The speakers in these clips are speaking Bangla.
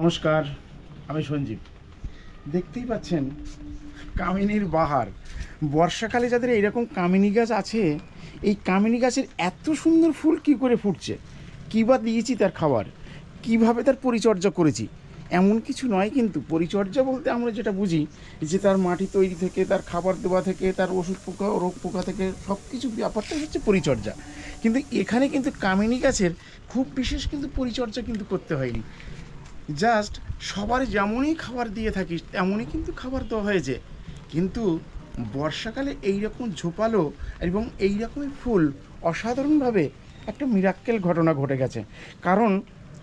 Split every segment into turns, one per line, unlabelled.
নমস্কার, আমি সঞ্জীব। দেখতেই পাচ্ছেন কামিনীর বাহার। বর্ষাকালে যাদের এইরকম কামিনী গাছ আছে, এই কামিনী গাছের এত সুন্দর ফুল কি করে ফুটছে, কী বা দিয়েছি তার খাবার, কিভাবে তার পরিচর্যা করেছি, এমন কিছু নয়। কিন্তু পরিচর্যা বলতে আমরা যেটা বুঝি যে তার মাটি তৈরি থেকে, তার খাবার দেওয়া থেকে, তার ওষুধ পোকা রোগ পোকা থেকে সব কিছু ব্যাপারটাই হচ্ছে পরিচর্যা। কিন্তু এখানে কিন্তু কামিনী গাছের খুব বিশেষ কিন্তু পরিচর্যা কিন্তু করতে হয়নি। জাস্ট সবার যেমনই খাবার দিয়ে থাকিস তেমনই কিন্তু খাবার দেওয়া হয়েছে। কিন্তু বর্ষাকালে এই রকম ঝোপালো এবং এই রকমই ফুল অসাধারণভাবে একটা মিরাক্কেল ঘটনা ঘটে গেছে। কারণ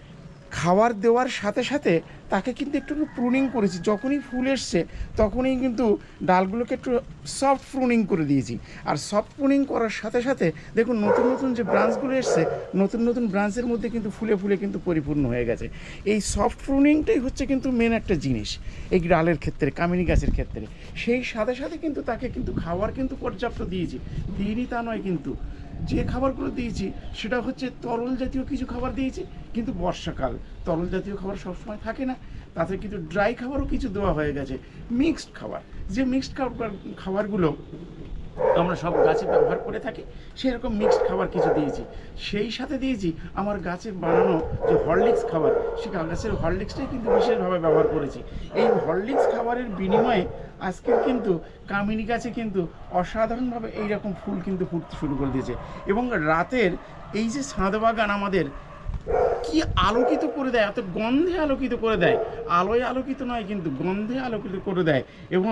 খাবার দেওয়ার সাথে সাথে তাকে কিন্তু একটু প্রুনিং করেছি। যখনই ফুল এসছে তখনই কিন্তু ডালগুলোকে একটু সফট প্রুনিং করে দিয়েছি। আর সফট প্রুনিং করার সাথে সাথে দেখুন নতুন নতুন যে ব্রাঞ্চগুলো এসছে, নতুন নতুন ব্রাঞ্চের মধ্যে কিন্তু ফুলে ফুলে কিন্তু পরিপূর্ণ হয়ে গেছে। এই সফট প্রুনিংটাই হচ্ছে কিন্তু মেন একটা জিনিস এই ডালের ক্ষেত্রে, কামিনী গাছের ক্ষেত্রে। সেই সাথে সাথে কিন্তু তাকে কিন্তু খাবার কিন্তু পর্যাপ্ত দিয়েছি, দিইনি তা নয়। কিন্তু যে খাবারগুলো দিয়েছি সেটা হচ্ছে তরল জাতীয় কিছু খাবার দিয়েছি। কিন্তু বর্ষাকাল, তরল জাতীয় খাবার সবসময় থাকে না, তাতে কিন্তু ড্রাই খাবারও কিছু দেওয়া হয়ে গেছে, মিক্সড খাবার। যে মিক্সড খাবারগুলো আমরা সব গাছে ব্যবহার করে থাকি, সেরকম মিক্সড খাবার কিছু দিয়েছি। সেই সাথে দিয়েছি আমার গাছের বানানো যে হরলিক্স খাবার, সেই গাছের হরলিক্সটাই কিন্তু বিশেষভাবে ব্যবহার করেছি। এই হরলিক্স খাবারের বিনিময়ে আজকের কিন্তু কামিনী গাছে কিন্তু অসাধারণভাবে এইরকম ফুল কিন্তু ফুটতে শুরু করে দিয়েছে। এবং রাতের এই যে ছাদ বাগান আমাদের কি আলোকিত করে দেয়, এত গন্ধে আলোকিত করে দেয়, আলোয় আলোকিত নয় কিন্তু গন্ধে আলোকিত করে দেয়। এবং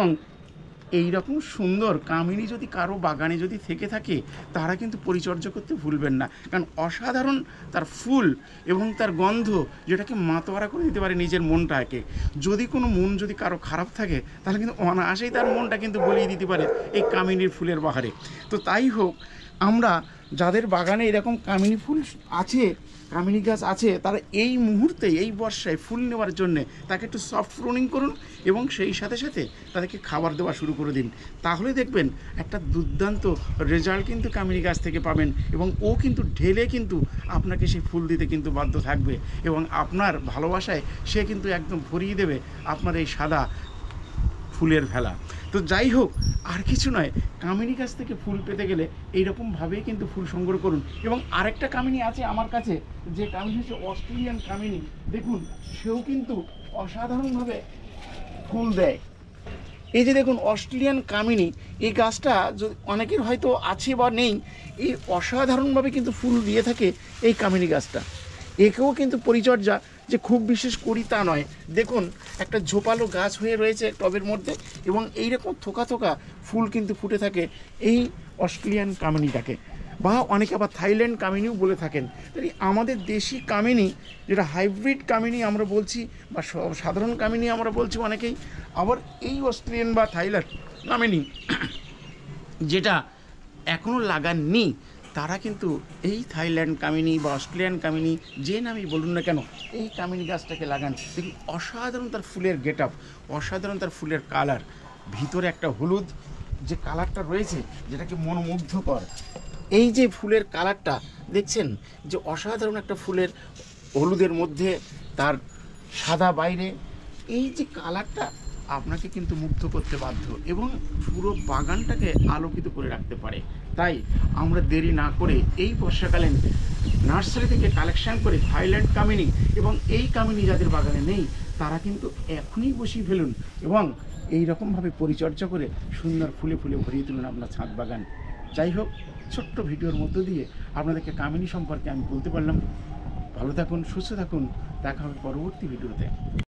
এই রকম সুন্দর কামিনী যদি কারো বাগানে যদি থেকে থাকে, তারা কিন্তু পরিচর্যা করতে ভুলবেন না। কারণ অসাধারণ তার ফুল এবং তার গন্ধ, যেটাকে মাতোয়ারা করে দিতে পারে নিজের মনটাকে। যদি কোনো মন যদি কারো খারাপ থাকে, তাহলে কিন্তু অনায়াসেই তার মনটা কিন্তু বলিয়ে দিতে পারে এই কামিনীর ফুলের বাহারে। তো তাই হোক, আমরা যাদের বাগানে এরকম কামিনী ফুল আছে, কামিনী গাছ আছে, তারা এই মুহূর্তে এই বর্ষায় ফুল নেওয়ার জন্যে তাকে একটু সফট প্রুনিং করুন এবং সেই সাথে সাথে তাদেরকে খাবার দেওয়া শুরু করে দিন। তাহলে দেখবেন একটা দুর্দান্ত রেজাল্ট কিন্তু কামিনী গাছ থেকে পাবেন। এবং ও কিন্তু ঢেলে কিন্তু আপনাকে সেই ফুল দিতে কিন্তু বাধ্য থাকবে এবং আপনার ভালোবাসায় সে কিন্তু একদম ভরিয়ে দেবে আপনার এই সাদা ফুলের ভেলা। তো যাই হোক, আর কিছু নয়, কামিনী গাছ থেকে ফুল পেতে গেলে এইরকমভাবেই কিন্তু ফুল সংগ্রহ করুন। এবং আরেকটা কামিনী আছে আমার কাছে, যে কামিনী হচ্ছে অস্ট্রেলিয়ান কামিনী। দেখুন সেও কিন্তু অসাধারণভাবে ফুল দেয়। এই যে দেখুন অস্ট্রেলিয়ান কামিনী, এই গাছটা অনেকের হয়তো আছে বা নেই, এই অসাধারণভাবে কিন্তু ফুল দিয়ে থাকে এই কামিনী গাছটা। একেও কিন্তু পরিচর্যা যে খুব বিশেষ করি তা নয়। দেখুন একটা ঝোপালো গাছ হয়ে রয়েছে টবের মধ্যে এবং এইরকম থোকা থোকা ফুল কিন্তু ফুটে থাকে এই অস্ট্রেলিয়ান কামিনীটাকে, বা অনেকে আবার থাইল্যান্ড কামিনীও বলে থাকেন। তাই আমাদের দেশি কামিনী, যেটা হাইব্রিড কামিনী আমরা বলছি বা সাধারণ কামিনী আমরা বলছি অনেকেই, আবার এই অস্ট্রেলিয়ান বা থাইল্যান্ড কামিনী যেটা এখনও লাগাননি, তারা কিন্তু এই থাইল্যান্ড কামিনী বা অস্ট্রেলিয়ান কামিনী যে নামই বলুন না কেন, এই কামিনী গাছটাকে লাগান। দেখুন অসাধারণ তার ফুলের গেট আপ, অসাধারণ তার ফুলের কালার, ভিতরে একটা হলুদ যে কালারটা রয়েছে যেটাকে মনোমুগ্ধকর। এই যে ফুলের কালারটা দেখছেন, যে অসাধারণ একটা ফুলের হলুদের মধ্যে তার সাদা বাইরে, এই যে কালারটা আপনাকে কিন্তু মুগ্ধ করতে বাধ্য এবং পুরো বাগানটাকে আলোকিত করে রাখতে পারে। তাই আমরা দেরি না করে এই বর্ষাকালীন নার্সারি থেকে কালেকশন করে থাইল্যান্ড কামিনী এবং এই কামিনী যাদের বাগানে নেই, তারা কিন্তু এখনই বসিয়ে ফেলুন এবং এই রকমভাবে পরিচর্যা করে সুন্দর ফুলে ফুলে ভরিয়ে তুলুন আপনার ছাদ বাগান। যাই হোক, ছোট্ট ভিডিওর মধ্য দিয়ে আপনাদেরকে কামিনী সম্পর্কে আমি বলতে পারলাম। ভালো থাকুন, সুস্থ থাকুন, দেখা হবে পরবর্তী ভিডিওতে।